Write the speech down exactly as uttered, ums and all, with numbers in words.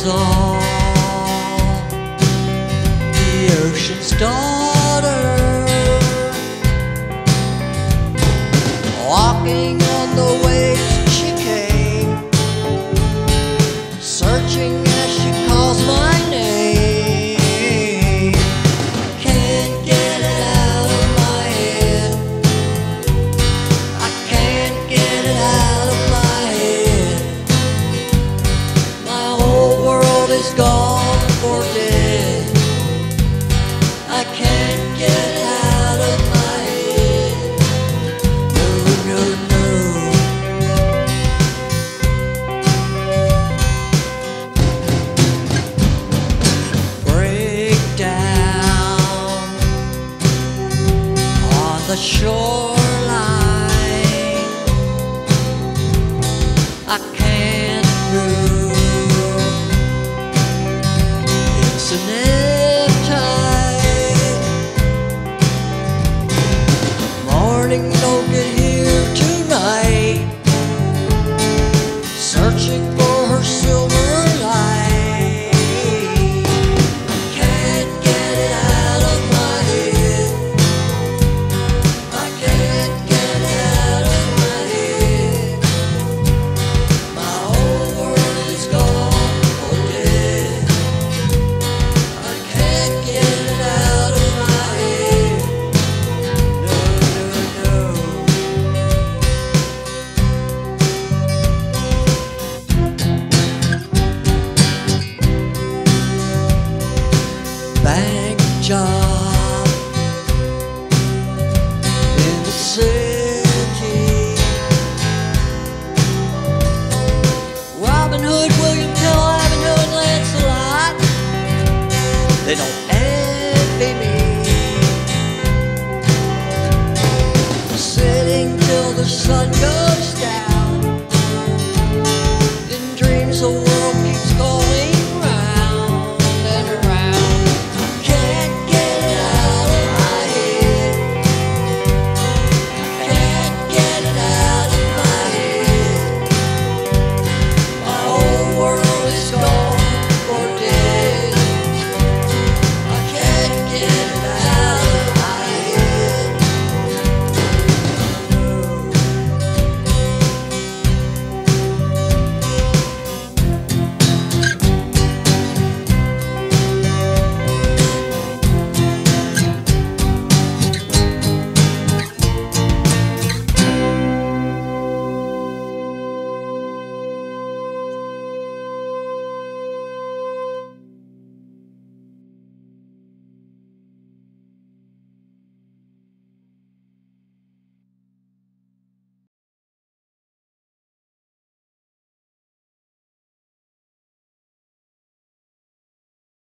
saw the ocean's daughter walking on the waves. She came searching as she calls my name. Can't get it out of my head. I can't get it out of my head. My whole world is gone for dead. I can't get it out of my head. No, no, no. Break down on the shoreline. I can't move.